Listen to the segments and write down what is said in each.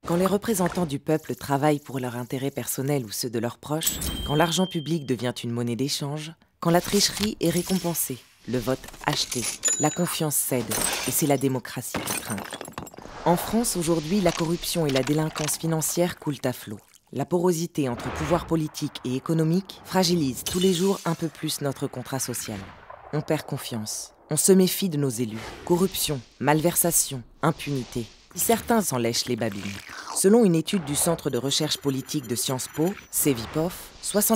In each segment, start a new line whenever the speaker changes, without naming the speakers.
Quand les représentants du peuple travaillent pour leur intérêt personnel ou ceux de leurs proches, quand l'argent public devient une monnaie d'échange, quand la tricherie est récompensée, le vote acheté, la confiance cède et c'est la démocratie qui trinque. En France, aujourd'hui, la corruption et la délinquance financière coulent à flot. La porosité entre pouvoir politique et économique fragilise tous les jours un peu plus notre contrat social. On perd confiance, on se méfie de nos élus. Corruption, malversation, impunité. Certains s'en lèchent les babines. Selon une étude du Centre de recherche politique de Sciences Po, Cevipof,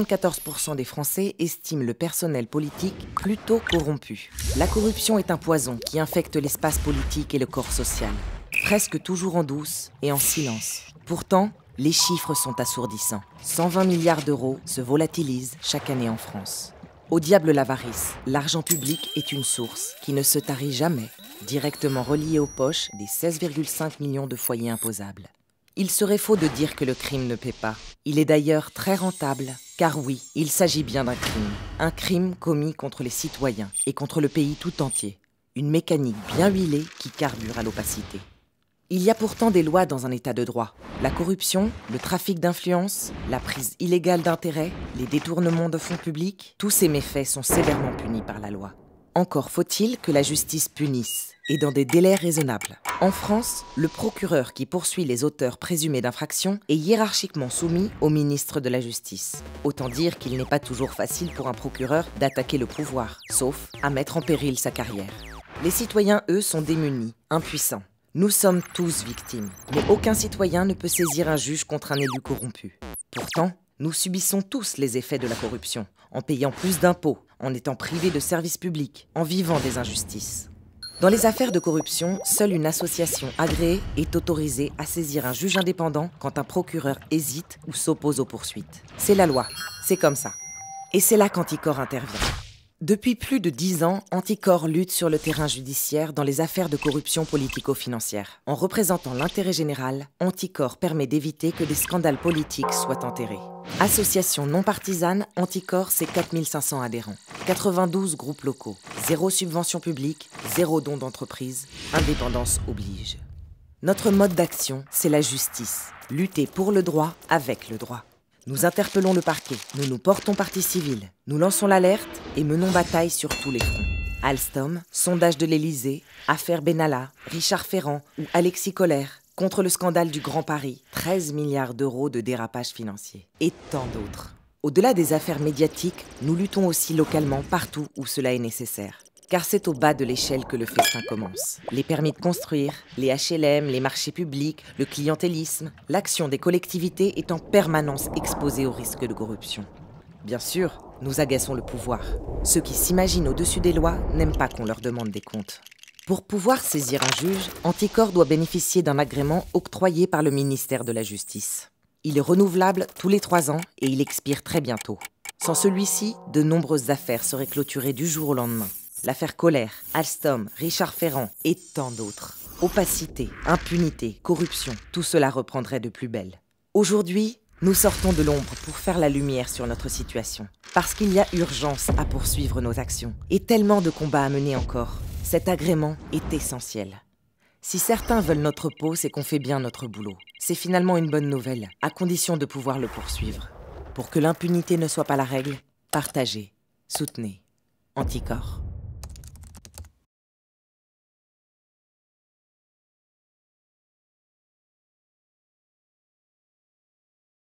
74% des Français estiment le personnel politique plutôt corrompu. La corruption est un poison qui infecte l'espace politique et le corps social. Presque toujours en douce et en silence. Pourtant, les chiffres sont assourdissants. 120 milliards d'euros se volatilisent chaque année en France. Au diable l'avarice, l'argent public est une source qui ne se tarit jamais, directement reliée aux poches des 16,5 millions de foyers imposables. Il serait faux de dire que le crime ne paie pas. Il est d'ailleurs très rentable, car oui, il s'agit bien d'un crime. Un crime commis contre les citoyens et contre le pays tout entier. Une mécanique bien huilée qui carbure à l'opacité. Il y a pourtant des lois dans un état de droit. La corruption, le trafic d'influence, la prise illégale d'intérêts, les détournements de fonds publics, tous ces méfaits sont sévèrement punis par la loi. Encore faut-il que la justice punisse, et dans des délais raisonnables. En France, le procureur qui poursuit les auteurs présumés d'infraction est hiérarchiquement soumis au ministre de la Justice. Autant dire qu'il n'est pas toujours facile pour un procureur d'attaquer le pouvoir, sauf à mettre en péril sa carrière. Les citoyens, eux, sont démunis, impuissants. Nous sommes tous victimes, mais aucun citoyen ne peut saisir un juge contre un élu corrompu. Pourtant, nous subissons tous les effets de la corruption, en payant plus d'impôts, en étant privés de services publics, en vivant des injustices. Dans les affaires de corruption, seule une association agréée est autorisée à saisir un juge indépendant quand un procureur hésite ou s'oppose aux poursuites. C'est la loi, c'est comme ça. Et c'est là qu'Anticor intervient. Depuis plus de 10 ans, Anticor lutte sur le terrain judiciaire dans les affaires de corruption politico-financière. En représentant l'intérêt général, Anticor permet d'éviter que des scandales politiques soient enterrés. Association non partisane, Anticor, c'est 4500 adhérents, 92 groupes locaux, 0 subvention publique, 0 don d'entreprise, indépendance oblige. Notre mode d'action, c'est la justice. Lutter pour le droit avec le droit. Nous interpellons le parquet, nous nous portons partie civile, nous lançons l'alerte et menons bataille sur tous les fronts. Alstom, sondage de l'Élysée, affaire Benalla, Richard Ferrand ou Alexis Colère, contre le scandale du Grand Paris, 13 milliards d'euros de dérapage financier. Et tant d'autres. Au-delà des affaires médiatiques, nous luttons aussi localement partout où cela est nécessaire. Car c'est au bas de l'échelle que le festin commence. Les permis de construire, les HLM, les marchés publics, le clientélisme, l'action des collectivités est en permanence exposée au risque de corruption. Bien sûr, nous agaçons le pouvoir. Ceux qui s'imaginent au-dessus des lois n'aiment pas qu'on leur demande des comptes. Pour pouvoir saisir un juge, Anticor doit bénéficier d'un agrément octroyé par le ministère de la Justice. Il est renouvelable tous les 3 ans et il expire très bientôt. Sans celui-ci, de nombreuses affaires seraient clôturées du jour au lendemain. L'affaire Colère, Alstom, Richard Ferrand et tant d'autres. Opacité, impunité, corruption, tout cela reprendrait de plus belle. Aujourd'hui, nous sortons de l'ombre pour faire la lumière sur notre situation. Parce qu'il y a urgence à poursuivre nos actions et tellement de combats à mener encore. Cet agrément est essentiel. Si certains veulent notre peau, c'est qu'on fait bien notre boulot. C'est finalement une bonne nouvelle, à condition de pouvoir le poursuivre. Pour que l'impunité ne soit pas la règle, partagez, soutenez. Anticor.